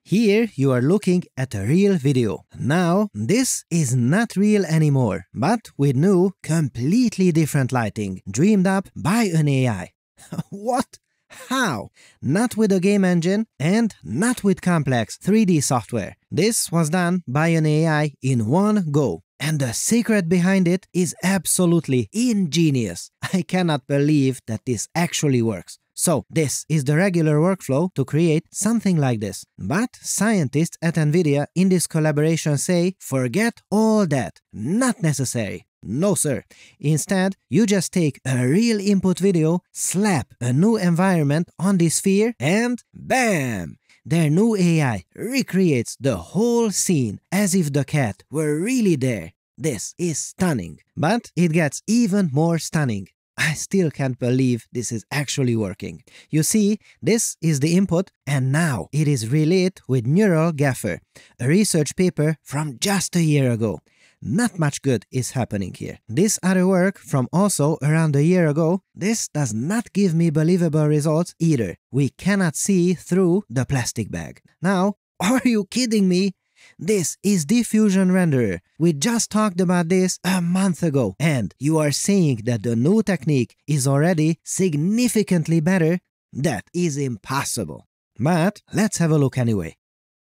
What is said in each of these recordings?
Here you are looking at a real video. Now this is not real anymore, but with new, completely different lighting, dreamed up by an AI. What? How? Not with a game engine and not with complex 3D software. This was done by an AI in one go. And the secret behind it is absolutely ingenious. I cannot believe that this actually works. So this is the regular workflow to create something like this. But scientists at NVIDIA in this collaboration say, forget all that. Not necessary. No sir. Instead, you just take a real input video, slap a new environment on this sphere, and BAM! Their new AI recreates the whole scene as if the cat were really there. This is stunning. But it gets even more stunning. I still can't believe this is actually working. You see, this is the input and now it is relit with Neural Gaffer, a research paper from just a year ago. Not much good is happening here. This other work from also around a year ago, this does not give me believable results either. We cannot see through the plastic bag. Now, are you kidding me? This is Diffusion Renderer. We just talked about this a month ago, and you are saying that the new technique is already significantly better? That is impossible. But let's have a look anyway.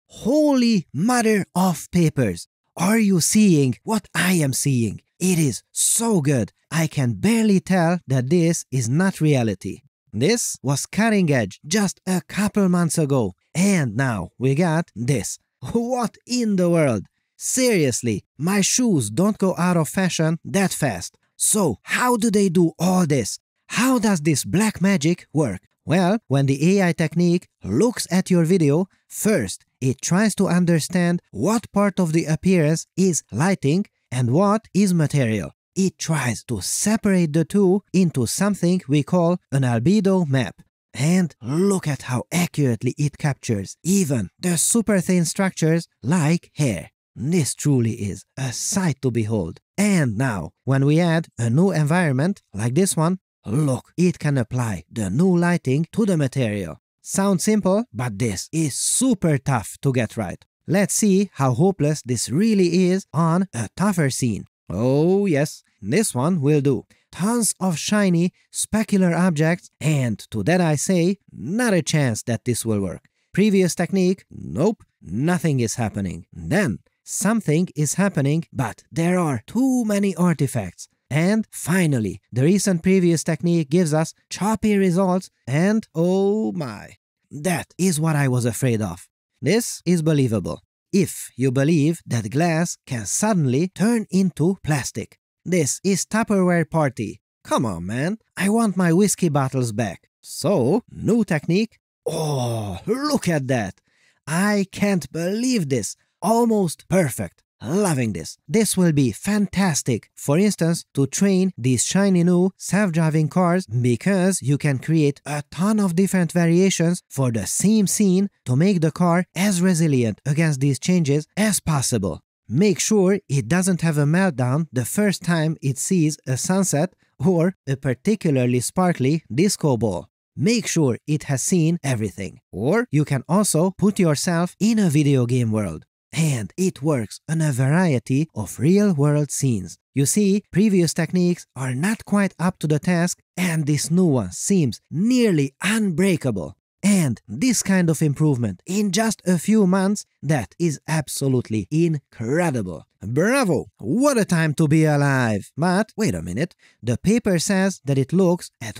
Holy mother of papers! Are you seeing what I am seeing? It is so good. I can barely tell that this is not reality. This was cutting edge just a couple months ago, and now we got this. What in the world? Seriously, my shoes don't go out of fashion that fast. So how do they do all this? How does this black magic work? Well, when the AI technique looks at your video, first it tries to understand what part of the appearance is lighting and what is material. It tries to separate the two into something we call an albedo map. And look at how accurately it captures even the super thin structures like hair. This truly is a sight to behold. And now, when we add a new environment like this one, look, it can apply the new lighting to the material. Sounds simple, but this is super tough to get right. Let's see how hopeless this really is on a tougher scene. Oh yes, this one will do. Tons of shiny, specular objects, and to that I say, not a chance that this will work. Previous technique, nope, nothing is happening. Then, something is happening, but there are too many artifacts. And finally, the recent previous technique gives us choppy results, and oh my. That is what I was afraid of. This is believable. If you believe that glass can suddenly turn into plastic. This is Tupperware party. Come on, man. I want my whiskey bottles back. So, new technique. Oh, look at that. I can't believe this. Almost perfect. Loving this. This will be fantastic, for instance, to train these shiny new self-driving cars because you can create a ton of different variations for the same scene to make the car as resilient against these changes as possible. Make sure it doesn't have a meltdown the first time it sees a sunset or a particularly sparkly disco ball. Make sure it has seen everything. Or you can also put yourself in a video game world. And it works on a variety of real-world scenes. You see, previous techniques are not quite up to the task, and this new one seems nearly unbreakable. And this kind of improvement in just a few months, that is absolutely incredible. Bravo! What a time to be alive! But wait a minute, the paper says that it looks at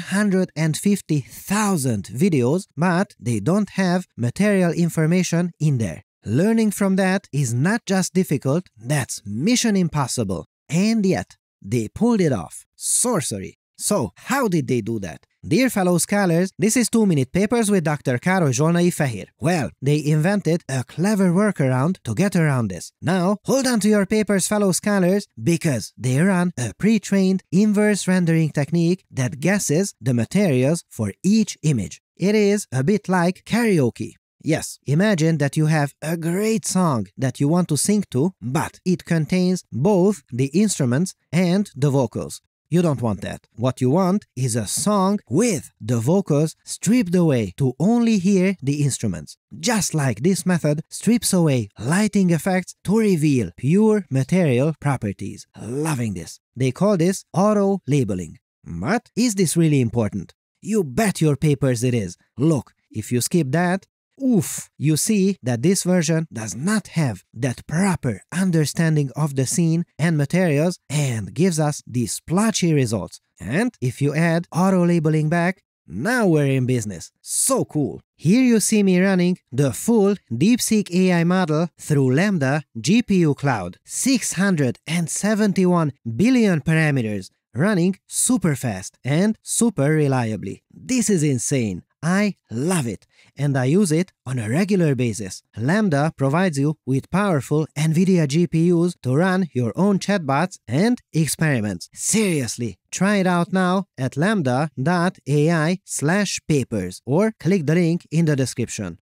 150,000 videos, but they don't have material information in there. Learning from that is not just difficult, that's mission impossible. And yet, they pulled it off. Sorcery. So, how did they do that? Dear fellow scholars, this is 2-minute papers with Dr. Károly Zsolnai Fehér. Well, they invented a clever workaround to get around this. Now, hold on to your papers, fellow scholars, because they run a pre-trained inverse rendering technique that guesses the materials for each image. It is a bit like karaoke. Yes, imagine that you have a great song that you want to sing to, but it contains both the instruments and the vocals. You don't want that. What you want is a song with the vocals stripped away to only hear the instruments. Just like this method strips away lighting effects to reveal pure material properties. Loving this. They call this auto labeling. But is this really important? You bet your papers it is. Look, if you skip that, oof, you see that this version does not have that proper understanding of the scene and materials and gives us these splotchy results. And if you add auto-labeling back, now we're in business. So cool. Here you see me running the full DeepSeek AI model through Lambda GPU cloud. 671 billion parameters, running super fast and super reliably. This is insane. I love it, and I use it on a regular basis. Lambda provides you with powerful NVIDIA GPUs to run your own chatbots and experiments. Seriously, try it out now at lambda.ai/papers or click the link in the description.